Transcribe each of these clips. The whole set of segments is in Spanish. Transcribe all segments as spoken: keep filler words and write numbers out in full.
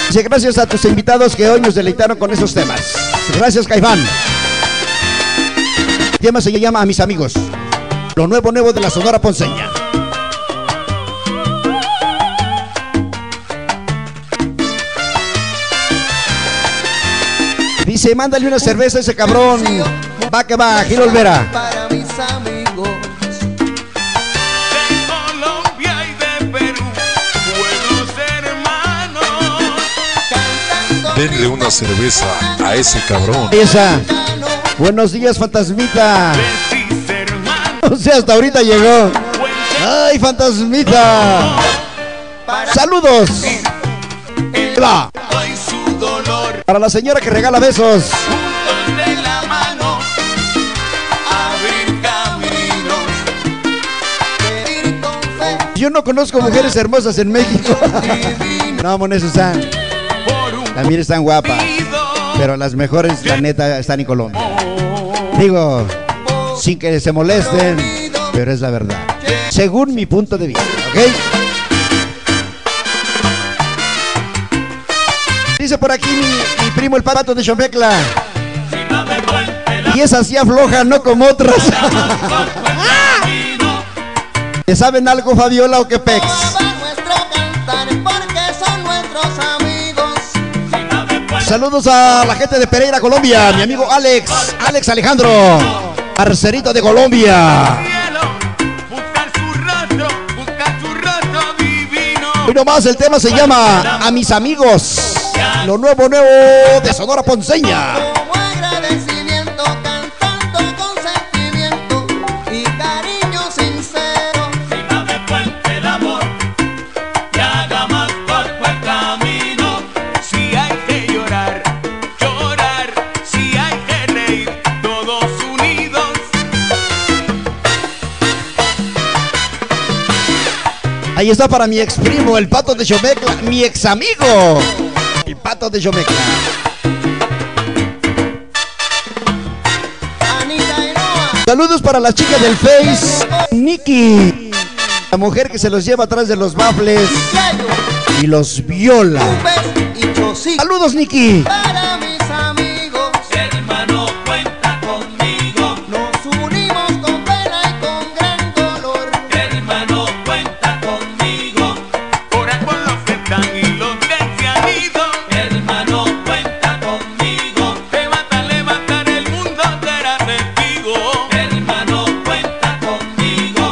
Dice, gracias a tus invitados que hoy nos deleitaron con esos temas. Gracias, Caifán. El tema se llama A Mis Amigos. Lo nuevo, nuevo de la Sonora Ponceña. Dice, mándale una cerveza a ese cabrón. Va que va, Gil Olvera. Para mis amigos de Colombia y de Perú, pueblos hermanos, cantando. Denle una cerveza a ese cabrón. Esa. Buenos días, fantasmita. decís hermano, O sea, hasta ahorita llegó. Ay, fantasmita. Saludos. Hola. doy su dolor, Para la señora que regala besos. juntos de la mano, abrir caminos, Pedir con fe Yo no conozco mujeres hermosas en México. No, Mone Susan. por un También están guapas. Pero las mejores, la neta, están en Colombia. Digo, sin que se molesten, pero es la verdad. Según mi punto de vista, ¿ok? Dice por aquí mi, mi primo el pato de Xombecla. Y esa sí afloja, no como otras. ¿Te saben algo, Fabiola o qué pex? va nuestro cantar porque son nuestros amigos. Saludos a la gente de Pereira, Colombia. Mi amigo Alex, Alex Alejandro, parcerito de Colombia. buscar su rostro, buscar su rostro divino. Hoy nomás el tema se llama A Mis Amigos. Lo nuevo, nuevo de Sonora Ponceña. Como agradecimiento cantando con sentimiento y cariño sincero. Si no me cuente el amor, que haga más corto el camino. Si hay que llorar, llorar. Si hay que reír, todos unidos. Ahí está para mi ex primo, el pato de Xombecla, mi ex amigo, el pato de Xombecla. Anita y Noa, Saludos para la chica del Face, Nikki, la mujer que se los lleva atrás de los baffles Yayo, y los viola. Upes y Chosí. Saludos, Nikki. Para mis amigos, Hermano, cuenta conmigo. nos unimos con pena y con gran dolor. Hermano, cuenta conmigo. Ora con los que están y los que se han ido. Hermano, cuenta conmigo. Levanta, levantar el mundo será testigo. Hermano, cuenta conmigo.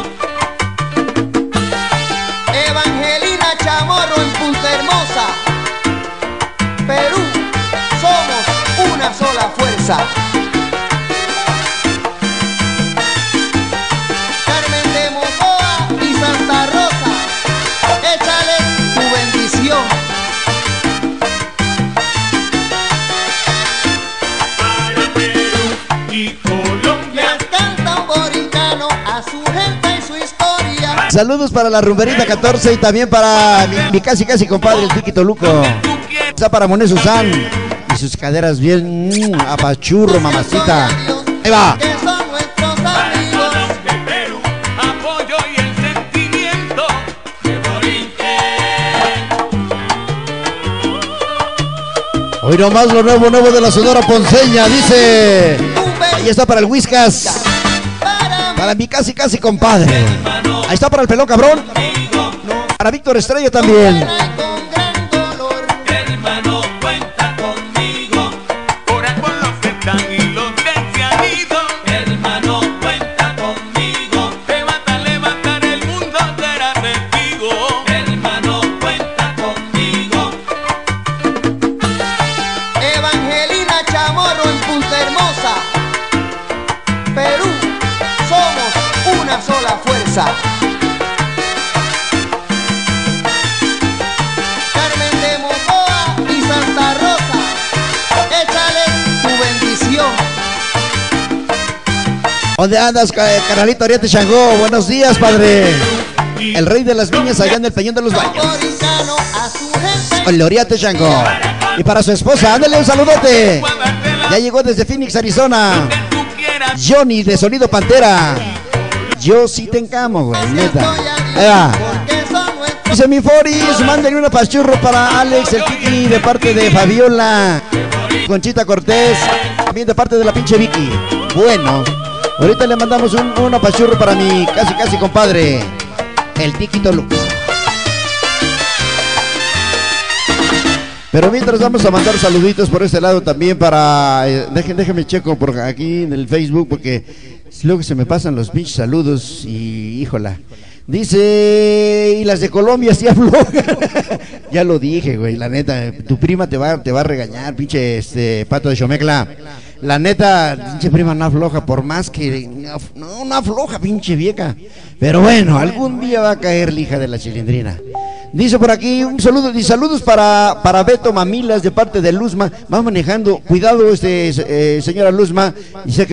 Evangelina Chamorro en Punta Hermosa, Perú, somos una sola fuerza. Carmen de Mocoa y Santa Rosa, échale tu bendición. Para Perú y Colombia. Les canta un borincano a su gente y su historia. Saludos para la rumberita catorce y también para mi, mi casi casi compadre, el Piquito Luco. Tú quieres Está para Moné Susan y sus caderas bien mm, apachurro, mamacita. Ahí va. Que son nuestros amigos. de Perú, apoyo y el sentimiento de Borinquen. Hoy nomás lo nuevo, nuevo de la Sonora Ponceña, dice. Ahí está para el Whiskas, Para para mi casi casi compadre. Ahí está para el pelón cabrón. Para Víctor Estrella también. pena y con gran dolor. Hermano, cuenta conmigo. Ora con los que están y los que se han ido. Hermano, cuenta conmigo. Levanta, levantar el mundo será testigo. Hermano, cuenta conmigo. Evangelina Chamorro en Punta Hermosa, Perú, somos una sola fuerza. Carmen de Mocoa y Santa Rosa, échale tu bendición. ¿Dónde andas, ca- carnalito Ariete Changó? Buenos días, padre. El rey de las viñas allá en el Peñón de los Baños. Borincano a su gente. El Oriate Changó. Y para su esposa, ándale un saludote. Ya llegó desde Phoenix, Arizona. Tú quieras. Johnny de Sonido Pantera. Yo sí te encamo, güey, neta. Ahí va. Porque son nuestros Dice mi Foris, mándenle una pachurro para Alex, el Kiki, de parte de Fabiola. Conchita Cortés, también de parte de la pinche Vicky. Bueno, ahorita le mandamos un, una pachurro para mi casi casi compadre, el Tiquito Lux. Pero mientras vamos a mandar saluditos por este lado también para... Eh, déjenme, déjenme checo por aquí en el Facebook porque luego se me pasan los pinches saludos y híjola. Dice, y las de Colombia sí aflojan. Ya lo dije, güey, la neta, tu prima te va, te va a regañar, pinche este, Pato de Xomecla. La neta, pinche prima no afloja, por más que... No, no afloja, pinche vieja. Pero bueno, algún día va a caer la hija de la Chilindrina. Dice por aquí, un saludo, y saludos para, para Beto Mamilas de parte de Luzma. Va manejando, cuidado este eh, señora Luzma. Dice que